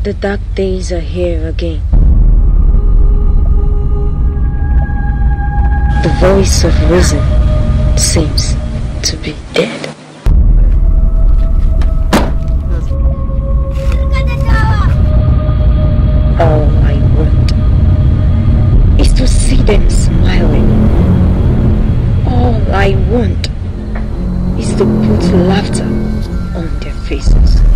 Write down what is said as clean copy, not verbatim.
The dark days are here again. The voice of reason seems to be dead. All I want is to see them smiling. All I want is to put laughter on their faces.